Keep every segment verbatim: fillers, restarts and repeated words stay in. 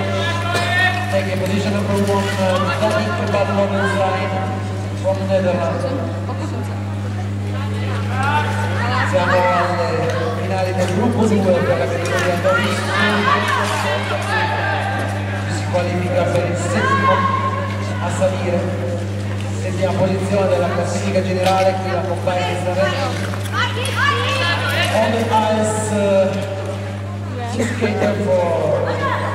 taking position number one, Danik Van Lovenstein from Netherlands. Siamo alle finali del gruppo due per la categoria dodici, si qualifica per il settimo a salire, settima posizione della classifica generale, qui la compagna Israele. On the ice, uh, two skater for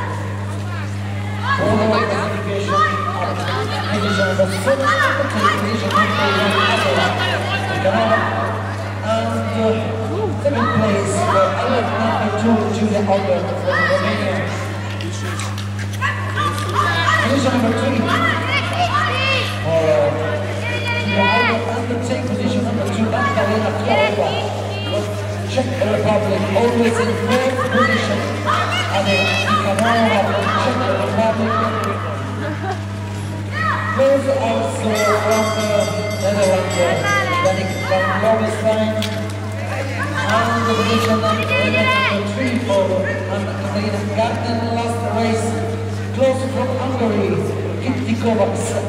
overall classification, division number six, division number Canada, and uh, second place for Albert number two, Julia Albert from Romania. Division number three for Julia Albert, and the same position number two, Magdalena Florova. Czech Republic, always in third position. Adela Nikanova from Czech Republic. Those also from the Netherlands, Danik Van Lovenstein. And the position number three for Anna-Katarina Garden. Last race, close from Hungary, Kitty Kovacs